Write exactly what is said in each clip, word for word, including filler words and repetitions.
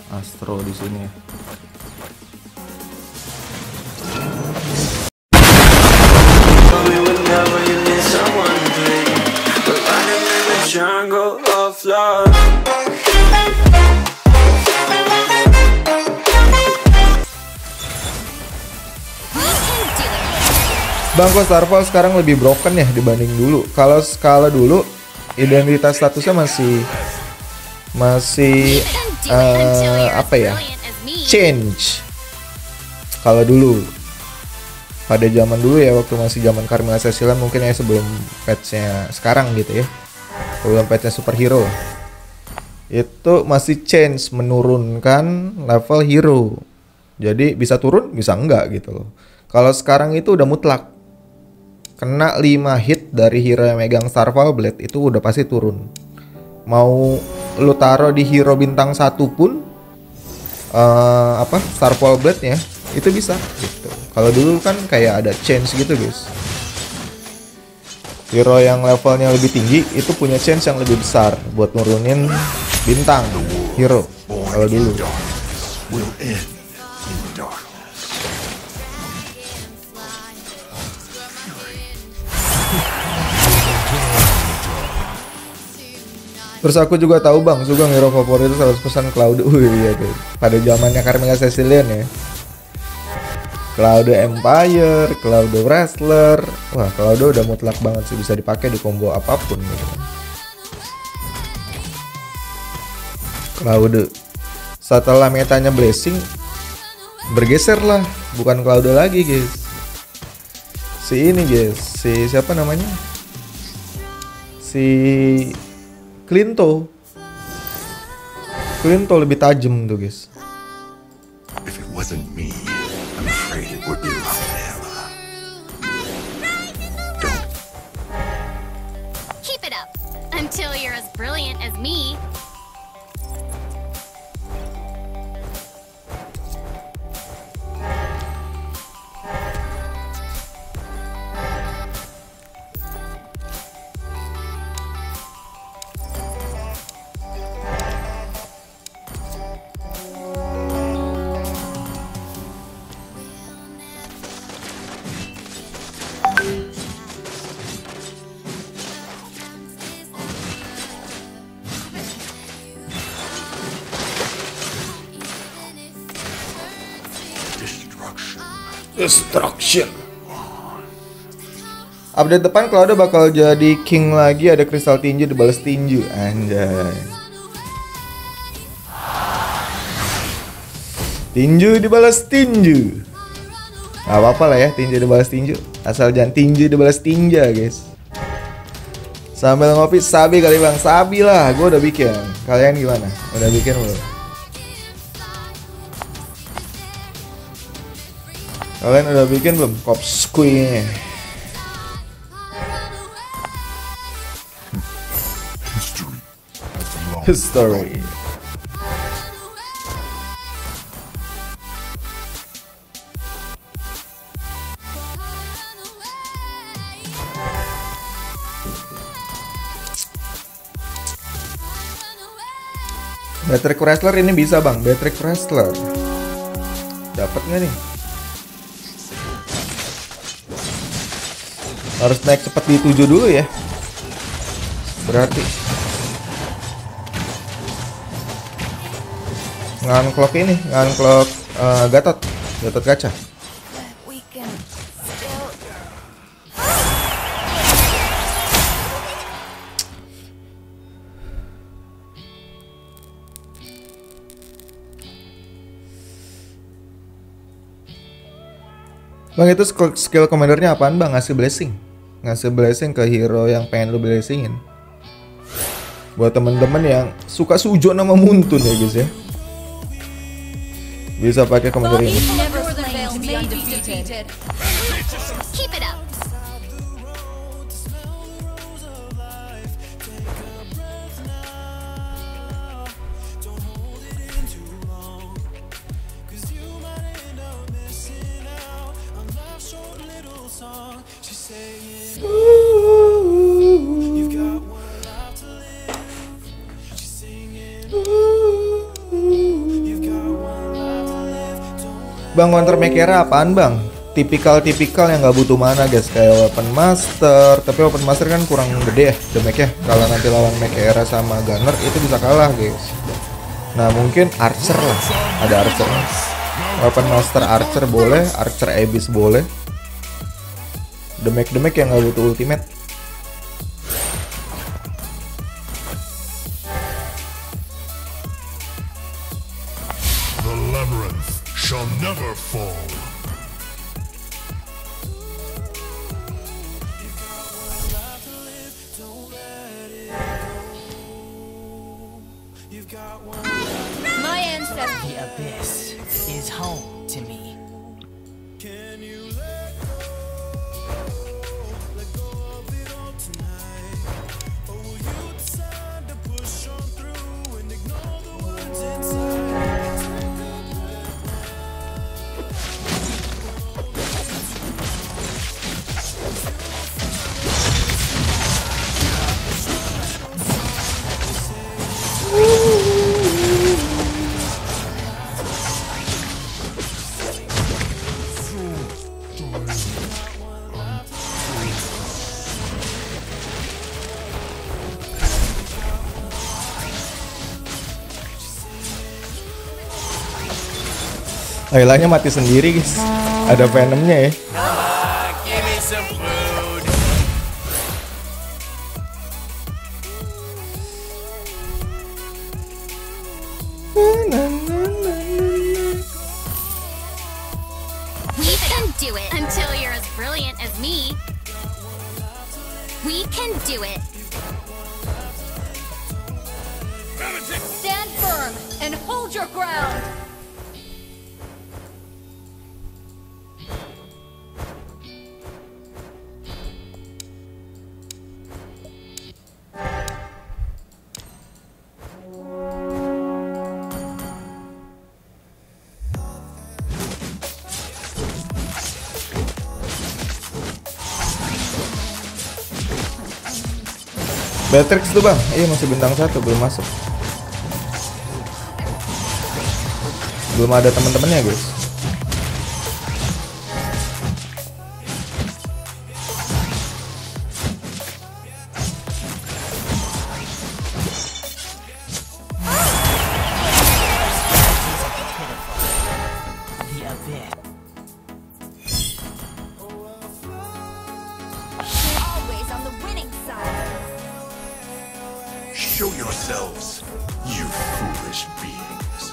Astro di sini. Bang, kok Starfall sekarang lebih broken ya dibanding dulu. Kalau skala dulu identitas statusnya masih masih uh, apa ya? Change. Kalau dulu pada zaman dulu ya, waktu masih zaman Carmilla Cecilia, mungkin ya sebelum patchnya sekarang gitu ya. Sebelum patchnya superhero. Itu masih change, menurunkan level hero. Jadi bisa turun, bisa enggak gitu loh. Kalau sekarang itu udah mutlak. Kena lima hit dari hero yang megang Starfall Blade itu udah pasti turun. Mau lu taruh di hero bintang satu pun uh, apa Starfall Blade-nya itu bisa gitu. Kalau dulu kan kayak ada chance gitu guys. Hero yang levelnya lebih tinggi itu punya chance yang lebih besar buat nurunin bintang hero. Kalau dulu terus aku juga tahu bang, Sugeng hero favorit itu seratus persen Cloud. Uh iya guys, pada zamannya Carmilla Cecilia ya. Cloud Empire, Cloud Wrestler. Wah, Cloud udah mutlak banget sih, bisa dipakai di combo apapun gitu kan. Cloud setelah metanya Blessing bergeser lah, bukan Cloud lagi guys. Si ini guys, si siapa namanya? Si Clinto. Clinto lebih tajam tuh guys. If it wasn't me, I'm afraid it would be Rafaela. Don't. Keep it up until you're as brilliant as me. Destruction. Update depan Cloud bakal jadi king lagi, ada kristal tinju dibalas tinju. Anjay. Tinju dibalas tinju. Gak apa-apa lah ya, tinju dibalas tinju. Asal jangan tinju dibalas tinja guys. Sambil ngopi sabi kali bang. Sabi lah, gue udah bikin. Kalian gimana? Udah bikin belum? Kalian udah bikin belum Corpse Queen? History. History. Batric Wrestler ini bisa bang, Batric Wrestler. Dapat nggak nih? Harus naik cepet di tujuh dulu ya. Berarti ngan-clock ini, ngan-clock uh, Gatot, Gatot kaca. Bang, itu skill commandernya apaan bang? Ngasih blessing. Ngasih blessing ke hero yang pengen lu blessingin. Buat temen-temen yang suka sujo nama Muntun ya guys ya, bisa pakai commander ini. Keep it up. Bang, counter Mekera apaan bang? Tipikal-tipikal yang nggak butuh mana guys, kayak Weapon Master. Tapi Weapon Master kan kurang gede ya damage-nya. Kalau nanti lawan Mekera sama Gunner itu bisa kalah guys. Nah mungkin Archer lah, ada Archer. Weapon Master Archer boleh, Archer Abyss boleh. Damage-damage yang nggak butuh ultimate. The labyrinth shall never fall. My ancestry abyss is home to me. Lailanya mati sendiri guys. Ada venomnya ya. Give me some food. We can do it until you're as brilliant as me. We can do it. Stand firm and hold your ground. Beatrix tuh bang, iya masih bintang satu belum masuk. Belum ada teman-temannya guys. The abyss. Always on the winning side. Show yourselves, you foolish beings.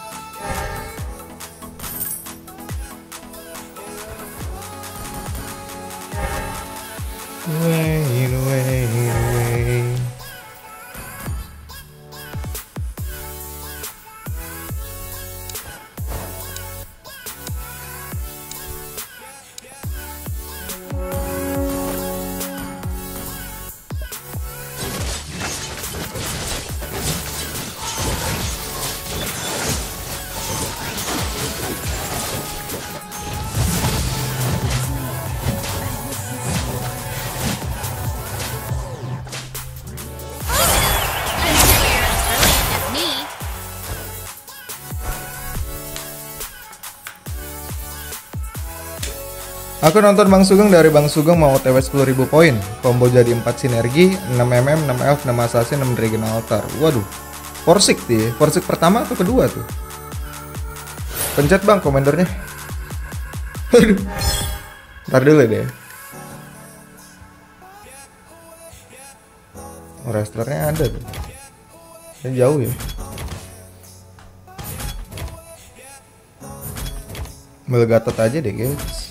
Wait, wait, wait. Until you're as brilliant as me. Aku nonton Bang Sugeng dari Bang Sugeng mau O T W sepuluh ribu poin. Combo jadi empat sinergi, enam M M, enam elf, enam assassin, enam dragon altar. Waduh. Forsik tuh ya. Forsik pertama atau kedua tuh? Pencet bang komandernya. Aduh. Ntar dulu deh. Wrestlernya ada tuh. Ini jauh ya. Melgatot aja deh guys.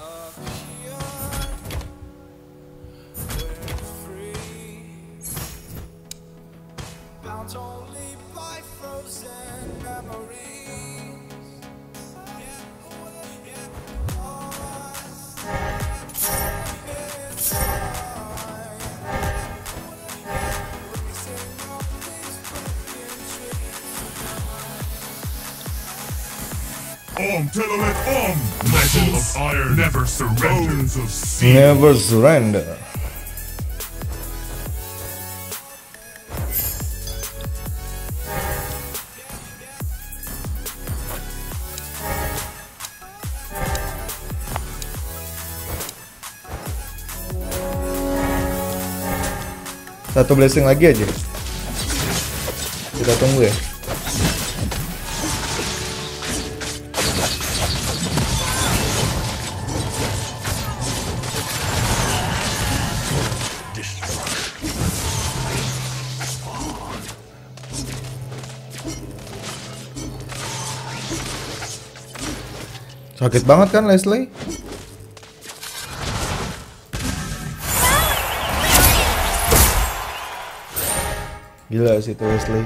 Om Telolet Om! Metal of iron never surrenders of steel. Never surrender. Satu blessing lagi aja. Kita tunggu ya. Sakit banget kan Leslie? Gila sih tuh Leslie.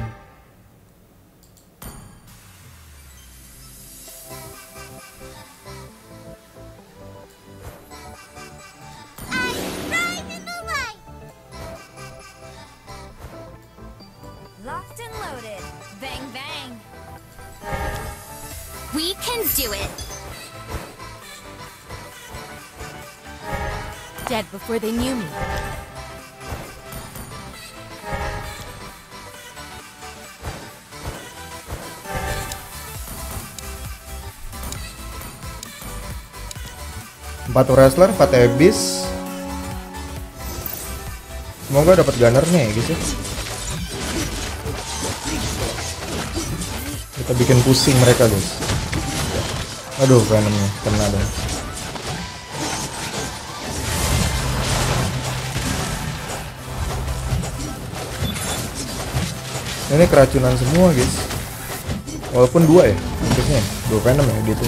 Locked and loaded. Bang bang. We can do it. Dead before they knew me. Empat wrestler, empat habis. Semoga dapat gunnernya ya guys ya. Kita bikin pusing mereka guys. Aduh, venomnya kena dong. Ini keracunan semua guys. Walaupun dua ya, maksudnya dua venom ya gitu.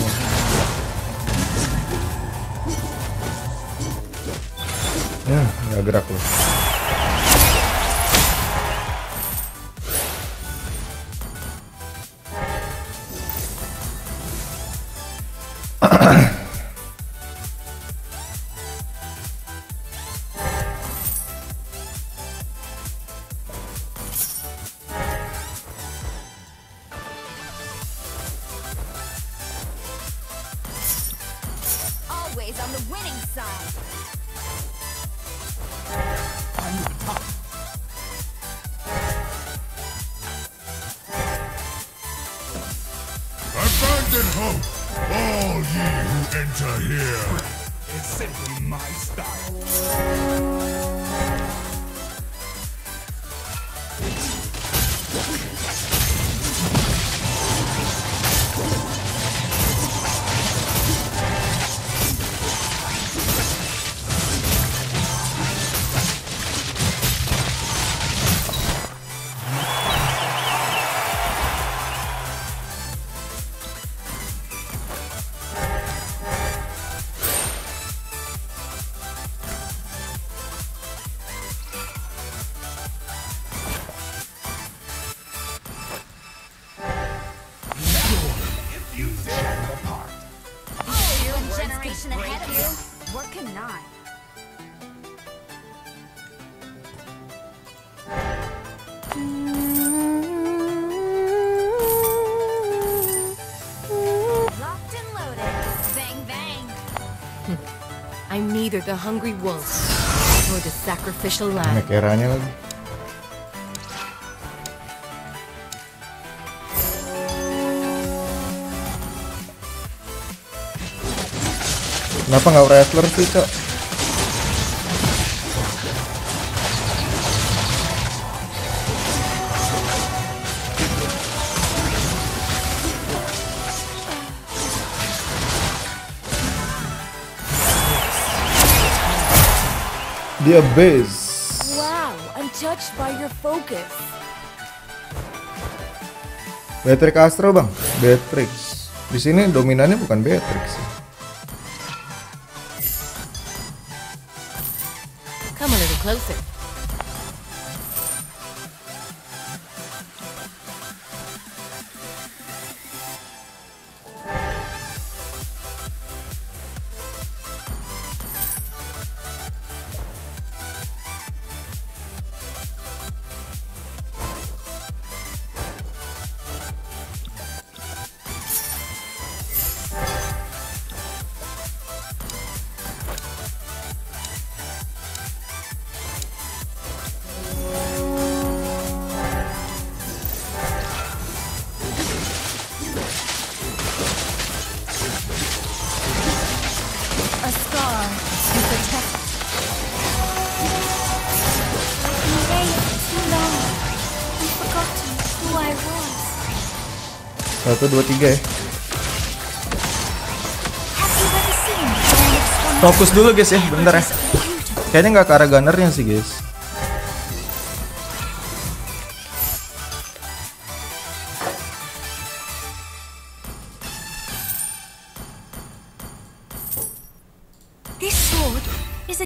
Hmm, nggak gerak loh. Always on the winning side. Abandon hope, all ye who enter here. It's simply my style. Generation ahead of you. What can not? Locked and loaded. Bang bang. I'm neither the hungry wolf nor the sacrificial Ini lamb. keranya lagi. Kenapa nggak wrestler sih, Cok? Dia base. Wow, I'm touched by your focus. Beatrix Astro, Bang. Beatrix. Di sini dominannya bukan Beatrix sih. Come a little closer. Satu, dua, tiga ya. Have you ever seen the land of storm? Fokus dulu guys ya, bentar ya. Kayaknya nggak ke arah gunnernya sih guys. This sword is a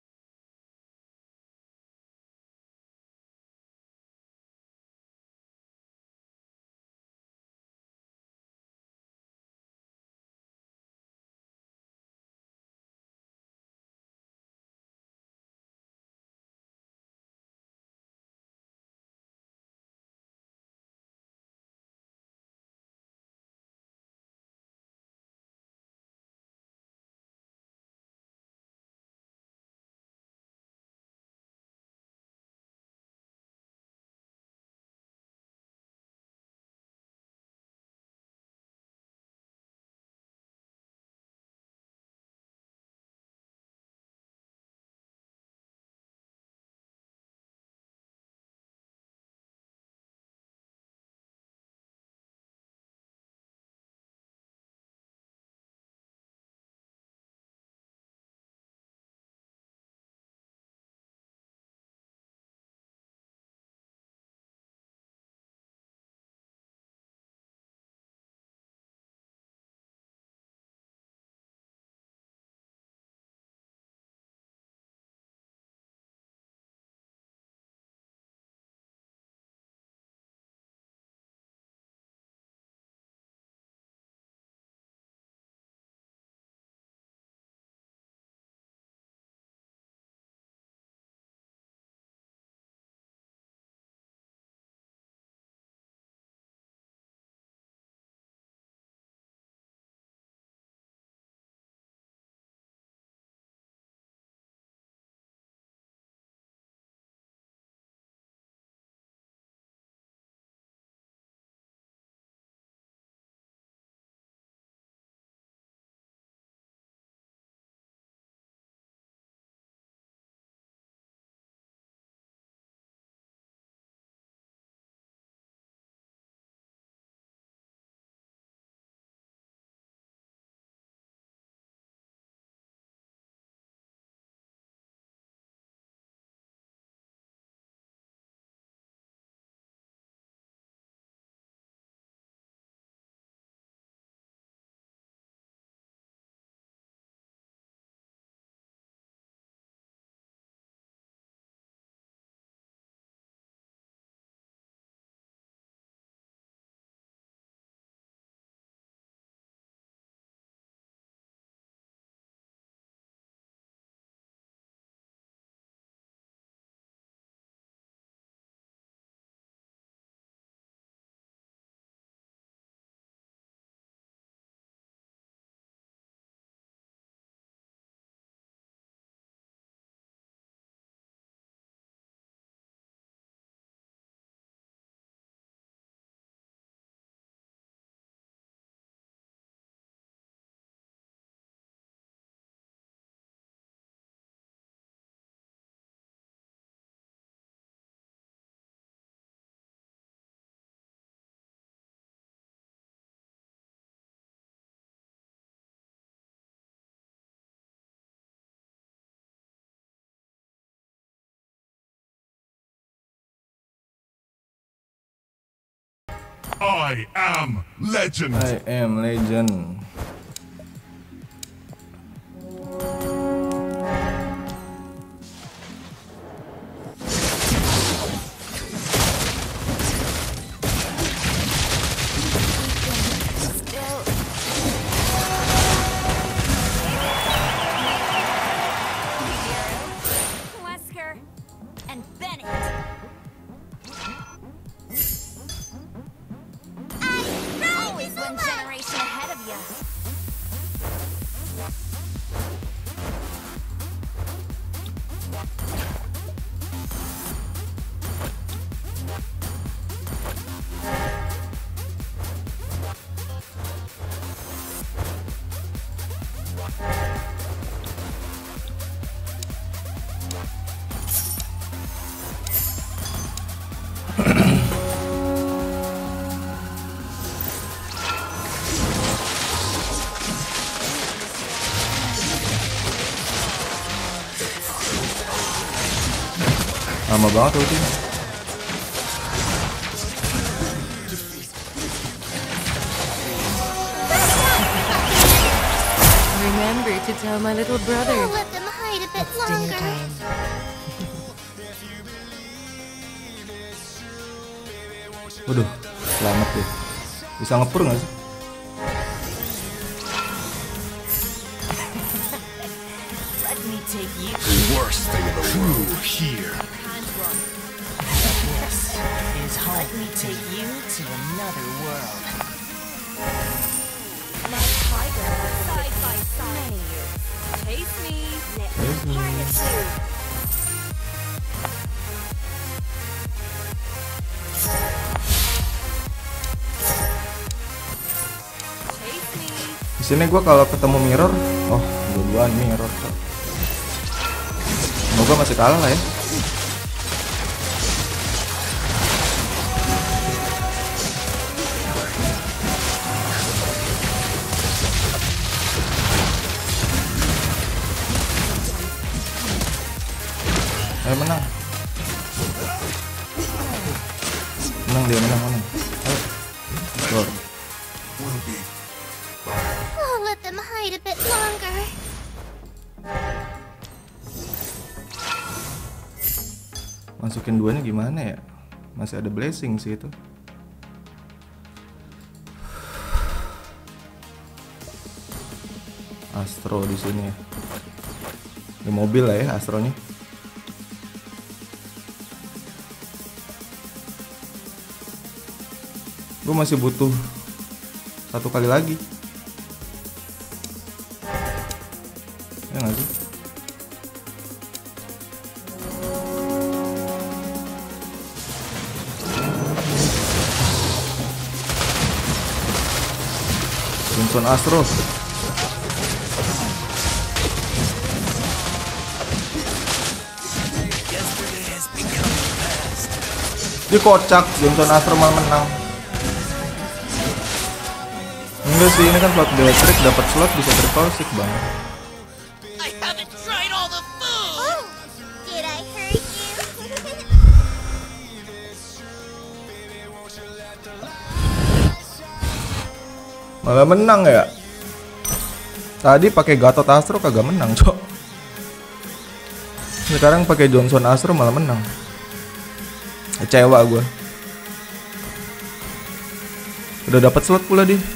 I am legend. I am legend. still. Wesker and Bennett. Always one generation ahead of you. Lama banget ulti. Remember to tell my little brother. I'll let them hide a bit Dinner longer. time. Waduh, selamat deh. Bisa ngepur nggak sih? Let me take you. The worst thing in the world here. This is home. Let me take you to another world. My tiger was side by side. Many years. Taste me. Let's try it too. Taste me. Di sini gue kalau ketemu mirror, oh dua-duaan mirror. Semoga masih kalah lah ya. Ayo menang. Menang dia, menang, menang. Ayo. Gol. I'll let them hide a bit longer. Masukin duanya gimana ya? Masih ada blessing sih itu. Astro di sini ya. Di mobil lah ya Astronya. Gue masih butuh satu kali lagi. Ya nggak sih? Johnson Astro. Dia kocak, Johnson Astro malah menang. Enggak sih, ini kan slot Beatrix, dapat slot bisa triple six bang. I haven't tried all the food. Oh, did I hurt you? Malah menang ya. Tadi pakai Gatot Astro kagak menang, cok. Sekarang pakai Johnson Astro malah menang. Kecewa gue. Udah dapat slot pula dia.